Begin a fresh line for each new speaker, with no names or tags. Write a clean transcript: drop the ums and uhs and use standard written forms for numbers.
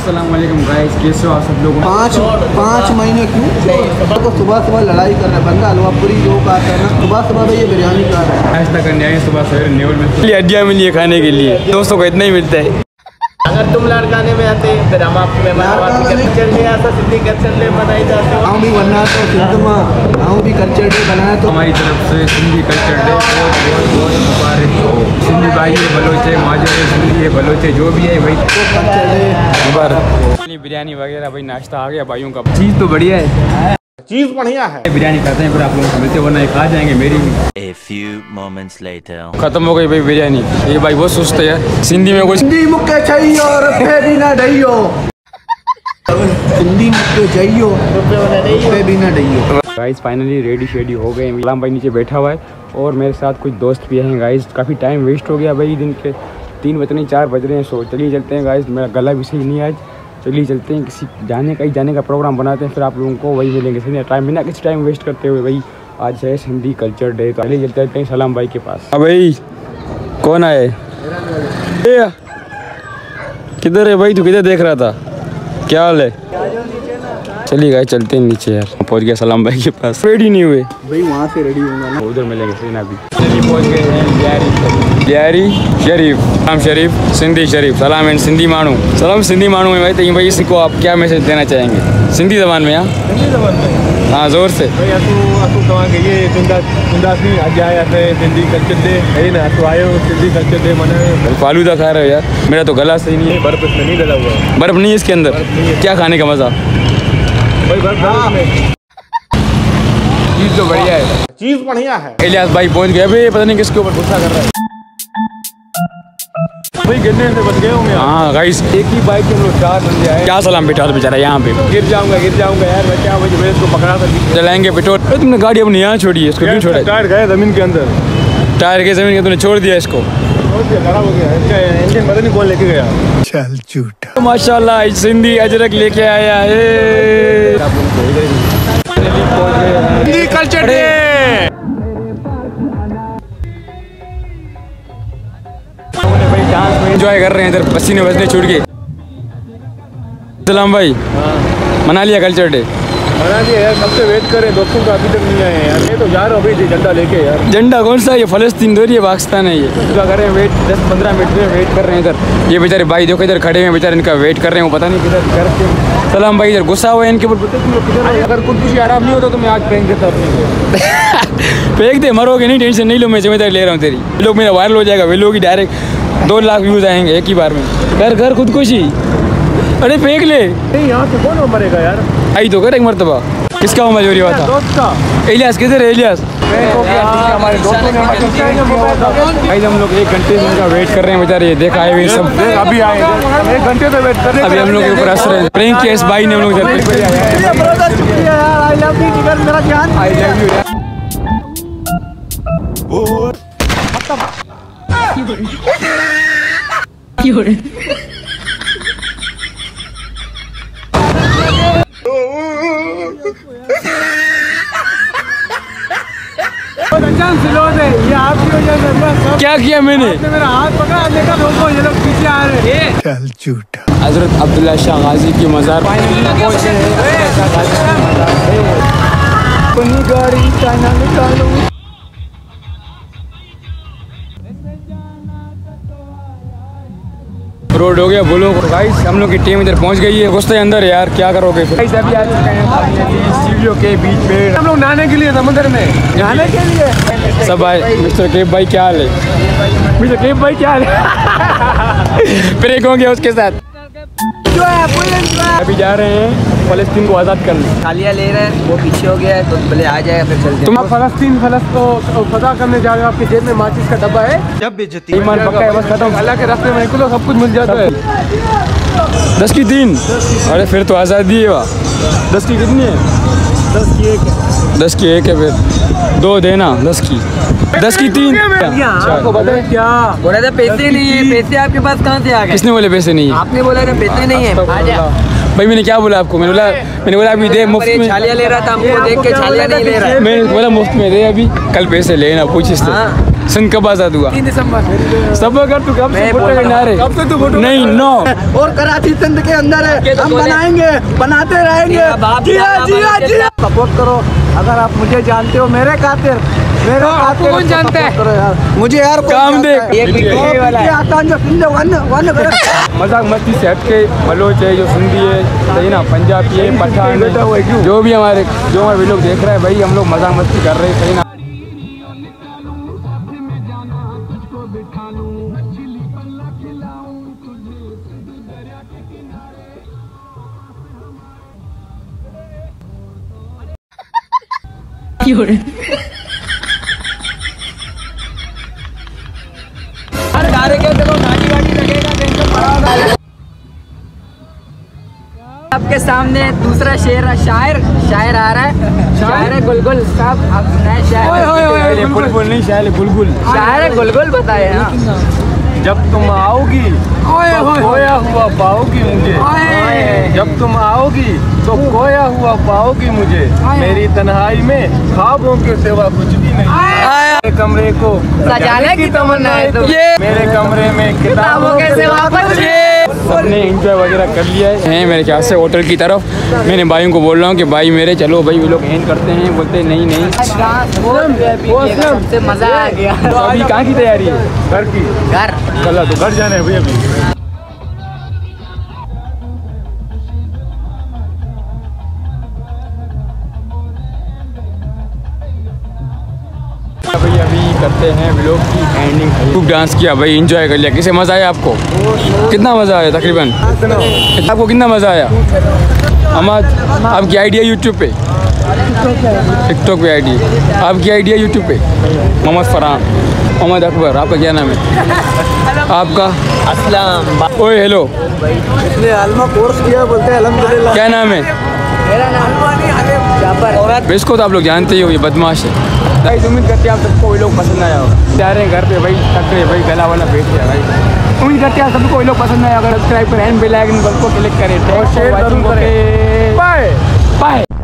अस्सलाम वालेकुम गाइस, कैसे हो आप सब लोग?
पाँच महीने क्यों तो सुबह लड़ाई कर रहे हैं बंदा हलवापुरी जो का है ना, सुबह ये बिरयानी खा रहा है।
नाश्ता करने आए सुबह सवेरे नेवल में हड्डियाँ मिली है खाने के लिए, दोस्तों को इतना ही मिलता है।
अगर तुम लाड़काने में आते फिर हम आपको कल्चर डे आता, सिंधी कल्चर डे मनाई जाते।
गाँव भी बनना तो सिंध में गाँव भी कल्चर डे बनाया तो
हमारी तरफ से सिंधी कल्चर डे बहुत मुबारक हो। सिंधी भाई है, बलोच है, माजर है, सिंधी है, बलोच है, जो भी है भाई
कल्चर डे
मुबारक। बिरयानी वगैरह भाई नाश्ता आ गया भाइयों का, चीज़ तो बढ़िया है,
चीज बढ़िया है।
बिरयानी खाते हैं फिर आप लोगों को मिलते वरना खा जाएंगे मेरी।
A few moments later.
खत्म हो गई भाई बिरयानी। ये भाई बहुत सुस्त है, सिंधी में कुछ
सिंधी मुक्के चाहिए और रुपए भी ना डइयो, सिंधी मुक्के चाहिए रुपए भी ना डइयो।
गाइस फाइनली रेडी शेडी हो गए। गुलाम भाई नीचे बैठा हुआ है और मेरे साथ कुछ दोस्त भी हैं। गाइस काफ़ी टाइम वेस्ट हो गया भाई, दिन के 3 बज नहीं 4 बज रहे हैं। सो चलिए चलते हैं गाइस, मेरा गला भी सही नहीं है आज। चलिए चलते हैं, किसी जाने का प्रोग्राम बनाते हैं, फिर आप लोगों को वही मिलेंगे। सही टाइम बिना किसी टाइम वेस्ट करते हुए भाई, आज है सिंधी कल्चर डे, तो चलिए चलते हैं सलाम भाई के पास। हाँ भाई कौन आए? किधर है भाई, तू किधर देख रहा था? क्या हाल है? चलिए गाइस चलते हैं नीचे यार। पहुंच गया सलाम भाई के पास, रेडी नहीं हुए
भाई, वहाँ से रेडी होगा ना,
उधर मिलेंगे सीना भी। पहुंच गए हैं बिहारी शरीफ, सलाम शरीफ, सिंधी शरीफ, सलाम एंड सिंधी मानू। सलाम सिंधी मानू है भाई, तो भाई इसको आप क्या मैसेज देना चाहेंगे सिंधी जबान में?
सिंधी जबान में
हाँ जोर से
भाई। ये सिंधी कल्चर डे है ना, तो आयो सिंधी कल्चर डे मनाए।
फालूदा खा रहे हो यार, मेरा तो गला सही नहीं है।
बर्फ इसमें नहीं डला हुआ है,
बर्फ नहीं है इसके अंदर, क्या खाने का मजा
भाई बर्फ
चीज़ तो बढ़िया है,
चीज बढ़िया है।
इलियास भाई पहुंच गए भाई, पता नहीं किसके ऊपर गुस्सा कर रहा है
भाई, गिरने से बच गए होंगे।
हाँ गाइस एक ही बाइक के हम लोग 4 बंदे आए। क्या सलाम बिठा बेचारा यहाँ पे,
गिर जाऊंगा यार मैं, क्या भाई मैं इसको पकड़ा था।
चलाएंगे पेट्रोल। तुमने गाड़ी अपनी यहाँ छोड़ी है, इसको क्यों छोड़ा?
टायर गए जमीन के अंदर,
टायर के जमीन के तुमने छोड़ दिया इसको,
खराब हो गया इसका इंजन, पता नहीं कौन लेके गया।
चल झूठा।
माशाल्लाह सिंधी अजरक लेके आया है।
सिंधी कल्चर डे
एंजॉय कर रहे हैं, इधर पसीने बसने छूट गए। सलाम भाई मना लिया कल्चर डे?
मना लिया यार, कब से वेट करें, दोस्तों का अभी तक नहीं आए यार। ये तो जा रहा हूँ अभी झंडा लेके यार।
झंडा कौन सा? ये फलस्तीन दो, ये पाकिस्तान है। ये क्या कर रहे हैं वेट, 10-15 मिनट में वेट कर रहे हैं इधर। ये बेचारे भाई देखो इधर खड़े हैं बेचारे, इनका वेट कर रहे हैं, पता नहीं किधर घर के। सलाम भाई इधर गुस्सा हुआ है इनके ऊपर।
अगर कुछ कुछ आराम नहीं होता तो मैं आज फेंक देता अपने।
फेंक दे, मरोगे नहीं, टेंशन नहीं लो, मैं जिम्मेदारी ले रहा हूँ तेरी। लोग मेरा वायरल हो जाएगा, वे लोग ही डायरेक्ट 2 लाख व्यूज आएंगे एक ही बार में। घर खुदकुशी, अरे फेंक ले।
यहाँ से कौन मरेगा यार?
आई तो कर एक मरतबा। किसका हो मजबूरी हुआ था?
दोस्त का।
इलियास किधर है? इलियास
हमारे दोस्तों ने
भाई हम लोग 1 घंटे से उनका वेट कर रहे हैं बेचारे, देखा है सब
अभी आए 1 घंटे से वेट कर रहे हैं।
अभी हम लोग के ऊपर असर है। प्रैंक किया इस भाई ने हम लोग क्या किया मैंने?
मेरा हाथ पकड़ा, देखा दोस्तों ये लोग पीछे आ रहे हैं।
चल झूठा।
हजरत अब्दुल्ला शाह गाजी की मज़ार पहुंचे हैं। रोड हो गया बोलो गाइस, हम लोग की टीम इधर पहुंच गई है। घुसते अंदर यार, क्या करोगे फिर? गाइस अभी आ चुके हैं सीढ़ियों के बीच में,
हम लोग नहाने के लिए समुद्र में, नहाने के लिए
सब आए। मिस्टर केब भाई क्या हाल है? मिस्टर केब भाई क्या हाल है? ब्रेक हो गया उसके साथ। अभी जा रहे हैं फलस्तीन को आज़ाद करने।
थालियाँ ले रहे हैं, वो पीछे हो गया है तो पहले आ जाएगा फिर चलते हैं।
तुम फलस्तीन को फजा करने जा रहे हो, आपकी जेब में माचिस का डब्बा है,
जब बेइज्जती
ईमान पक्का है, बस खत्म।
अल्लाह के रास्ते में निकलो, सब कुछ मिल जाता है।
10 की 3। अरे फिर तो आज़ादी है। 10 की कितनी है?
10 की 1 है।
10 की 1 है, फिर 2 देना। 10 की 3।
आपको बताए क्या
बोला था? पैसे नहीं है। पैसे आपके पास कहाँ से आ गए?
किसने बोले पैसे नहीं है?
आपने बोला था पैसे नहीं है।
भाई मैंने क्या बोला आपको? मैंने बोला अभी दे मुफ्त में।
छालियाँ ले रहा था, हमको देख के छालियाँ नहीं ले रहा है।
मैंने बोला मुफ्त में दे, अभी कल पैसे लेना, पूछिस तो। सुन कब आजाद हुआ?
3 दिसंबर।
सब अगर तू कब से फोटो लेना रे?
कब से तू फोटो
नहीं नो
और कराची सिंध के अंदर है, हम बनाएंगे, बनाते रहेंगे। सपोर्ट करो अगर आप मुझे जानते हो, मेरे खातिर
आपको कौन जानता है?
करो यार मुझे यार
काम देख मजाक मस्ती से हट के बलोच है, जो सिंधी है, सही ना, पंजाबी है, पठान है, जो भी हमारे लोग देख रहे हैं भाई, हम लोग मजाक मस्ती कर रहे हैं, सही ना।
आपके सामने दूसरा शायर आ रहा है। शायर है गुलगुल साहब, आप नए शायर।
बुलबुल नहीं, शायर गुलगुल।
शायर है गुलगुल, बताए ना।
जब तुम आओगी तो खोया हुआ पाओगी मुझे, जब तुम आओगी तो खोया हुआ पाओगी मुझे, मेरी तन्हाई में ख्वाबों के सिवा कुछ भी नहीं। मेरे कमरे को
सजाने की तमन्ना है तो
मेरे कमरे में
किताबों के सिवा कुछ
सबने एंजॉय वगैरह कर लिया है मेरे ख्याल से होटल की तरफ। मैंने भाइयों को बोल रहा हूँ कि भाई मेरे चलो भाई, वो लोग एंड करते हैं, बोलते नहीं नहीं
सबसे मजा आ गया।
तो अभी कहाँ की तैयारी है?
घर की,
घर
कल तो घर जाना है भैया अभी।
भाई अभी करते हैं व्लॉग की एंडिंग। खूब डांस किया भाई, एंजॉय कर लिया। किसे मज़ा आया आपको? कितना मज़ा आया तकरीबन? आपको कितना मज़ा आया? अहमद आपकी आईडी है यूट्यूब पे, टिकटॉक पे आईडी, आपकी आईडी है यूट्यूब पे? मोहम्मद फरहान, मोहम्मद अकबर, आपका क्या नाम है? आपका
असलम।
ओए हेलो,
इसने आलमा कोर्स किया, बोलते हैं अल्हम्दुलिल्लाह।
क्या नाम है?
मेरा नाम
इसको तो आप लोग जानते ही हो, ये बदमाश है। भाई उम्मीद करते हैं आप सबको ये लोग पसंद आया होगा। जा रहे हैं घर पे भाई, थक रहे भाई, गला वाला बैठ गया भाई। उम्मीद करते हैं आप सबको ये लोग पसंद आया। अगर सब्सक्राइब करें, बेल आइकन को क्लिक करें, शेयर जरूर करें। Bye bye.